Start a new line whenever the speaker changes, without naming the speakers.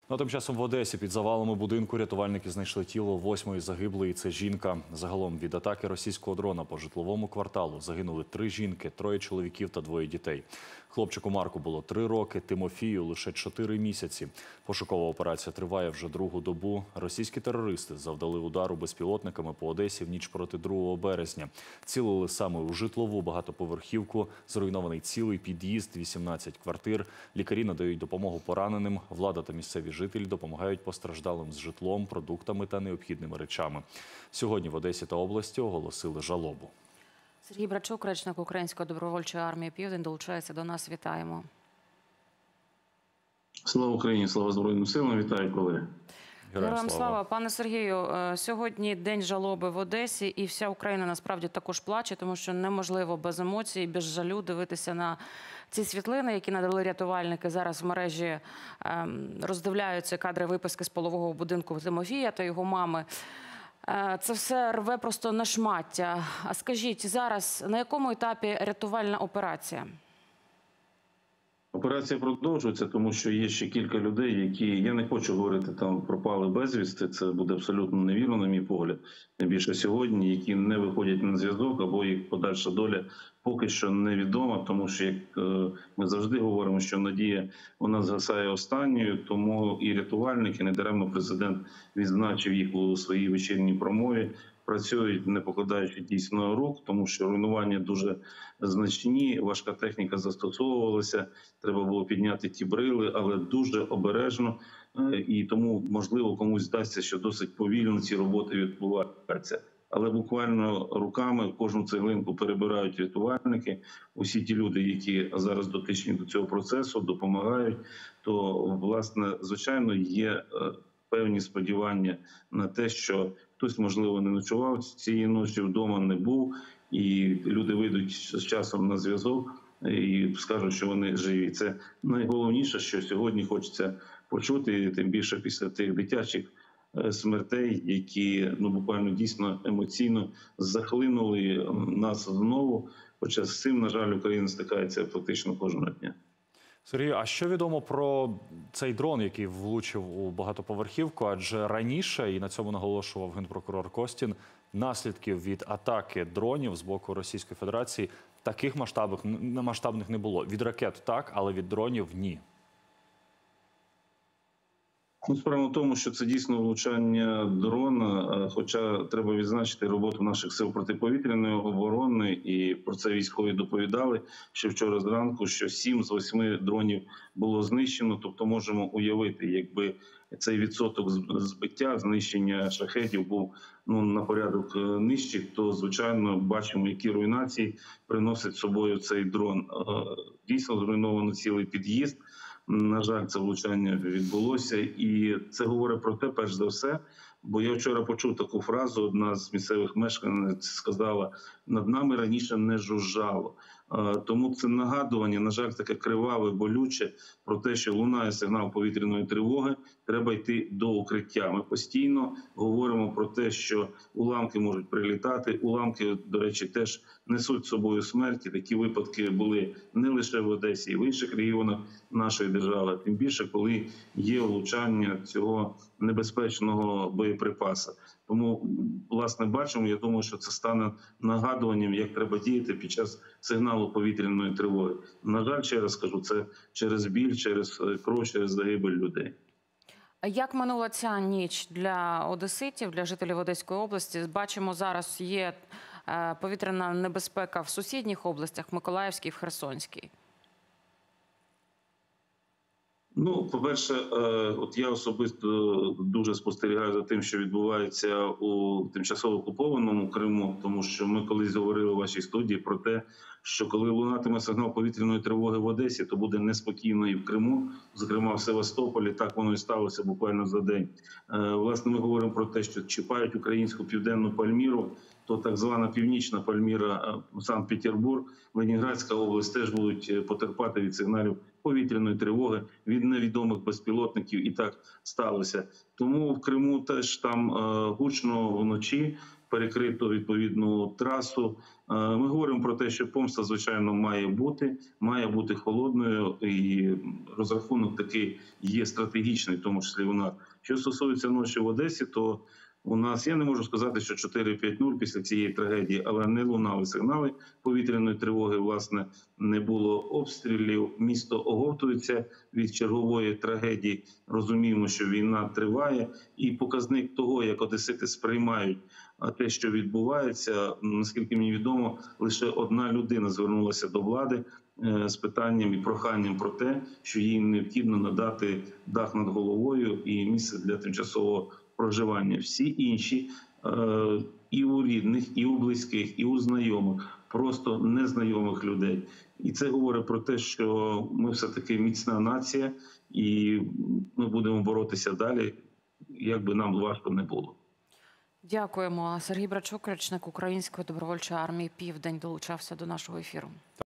Ну, а тим часом в Одесі під завалами будинку рятувальники знайшли тіло 8-ї загиблої. Це жінка. Загалом від атаки російського дрона по житловому кварталу загинули 3 жінки, 3 чоловіків та 2 дітей. Хлопчику Марку було 3 роки, Тимофію лише 4 місяці. Пошукова операція триває вже другу добу. Російські терористи завдали удару безпілотниками по Одесі в ніч проти 2 березня. Цілили саме у житлову багатоповерхівку, зруйнований цілий під'їзд, 18 квартир. Лікарі надають допомогу пораненим. Влада та місцеві жителі допомагають постраждалим з житлом, продуктами та необхідними речами. Сьогодні в Одесі та області оголосили жалобу.
Сергій Брачук, речник Української добровольчої армії «Південь», долучається до нас. Вітаємо.
Слава Україні, слава Збройним силам. Вітаю, колеги.
Героям слава. Пане Сергію, сьогодні день жалоби в Одесі, і вся Україна насправді також плаче, тому що неможливо без емоцій, без жалю дивитися на ці світлини, які надали рятувальники. Зараз в мережі роздивляються кадри виписки з полового будинку Тимофія та його мами. Це все рве просто на шмаття. А скажіть, зараз на якому етапі рятувальна операція?
Операція продовжується, тому що є ще кілька людей, які, я не хочу говорити, там пропали безвісти, це буде абсолютно невірно, на мій погляд, тим більше сьогодні, які не виходять на зв'язок, або їх подальша доля поки що невідома, тому що, як ми завжди говоримо, що надія вона згасає останньою, тому і рятувальники, недаремно президент відзначив їх у своїй вечірній промові, працюють, не покладаючи дійсно рук, тому що руйнування дуже значні, важка техніка застосовувалася, треба було підняти ті брили, але дуже обережно, і тому, можливо, комусь здасться, що досить повільно ці роботи відбуваються. Але буквально руками кожну цеглинку перебирають рятувальники. Усі ті люди, які зараз дотичні до цього процесу, допомагають, то, власне, звичайно, є певні сподівання на те, що хтось, можливо, не ночував цієї ночі, вдома не був, і люди вийдуть з часом на зв'язок і скажуть, що вони живі. Це найголовніше, що сьогодні хочеться почути, тим більше після тих дитячих смертей, які буквально дійсно емоційно захлинули нас знову. Хоча з цим, на жаль, Україна стикається фактично кожного дня.
Сергій, а що відомо про цей дрон, який влучив у багатоповерхівку? Адже раніше, і на цьому наголошував генпрокурор Костін, наслідків від атаки дронів з боку Російської Федерації таких масштабних не було. Від ракет так, але від дронів ні.
Справа в тому, що це дійсно влучання дрона, хоча треба відзначити роботу наших сил протиповітряної оборони, і про це військові доповідали ще вчора зранку, що 7 з 8 дронів було знищено, тобто можемо уявити, якби цей відсоток збиття, знищення шахедів був на порядок нижчий, то, звичайно, бачимо, які руйнації приносить з собою цей дрон. Дійсно зруйновано цілий під'їзд. На жаль, це влучання відбулося, і це говорить про те, перш за все, бо я вчора почув таку фразу, одна з місцевих мешканців сказала: над нами раніше не жужжало. Тому це нагадування, на жаль, таке криваве, болюче, про те, що лунає сигнал повітряної тривоги, треба йти до укриття. Ми постійно говоримо про те, що уламки можуть прилітати, уламки, до речі, теж несуть з собою смерті. Такі випадки були не лише в Одесі, і в інших регіонах нашої держави, тим більше, коли є влучання цього небезпечного боєприпаса. Тому, власне, бачимо, я думаю, що це стане нагадуванням, як треба діяти під час сигналу повітряної тривоги. На жаль, ще раз кажу, це через біль, через кров, через загибель людей.
Як минула ця ніч для одеситів, для жителів Одеської області? Бачимо, зараз є повітряна небезпека в сусідніх областях, Миколаївській, в Херсонській.
По-перше, от я особисто дуже спостерігаю за тим, що відбувається у тимчасово окупованому Криму, тому що ми колись говорили у вашій студії про те, що коли лунатиме сигнал повітряної тривоги в Одесі, то буде неспокійно і в Криму, зокрема в Севастополі. Так воно і сталося буквально за день. Власне, ми говоримо про те, що чіпають українську південну Пальміру, то так звана північна Пальміра, Санкт-Петербург, Ленінградська область теж будуть потерпати від сигналів повітряної тривоги, від невідомих безпілотників, і так сталося. Тому в Криму теж там гучно вночі, перекрито відповідну трасу. Ми говоримо про те, що помста, звичайно, має бути холодною, і розрахунок такий є стратегічний, в тому числі у нас. Що стосується ночі в Одесі, то у нас, я не можу сказати, що 4-5-0 після цієї трагедії, але не лунали сигнали повітряної тривоги, власне, не було обстрілів, місто оговтується від чергової трагедії. Розуміємо, що війна триває, і показник того, як одесити сприймають те, що відбувається, наскільки мені відомо, лише одна людина звернулася до влади з питанням і проханням про те, що їй необхідно надати дах над головою і місце для тимчасового проживання. Всі інші і у рідних, і у близьких, і у знайомих, просто незнайомих людей. І це говорить про те, що ми все-таки міцна нація, і ми будемо боротися далі, як би нам важко не було.
Дякуємо. Сергій Брачук, речник Української добровольчої армії «Південь», долучався до нашого ефіру.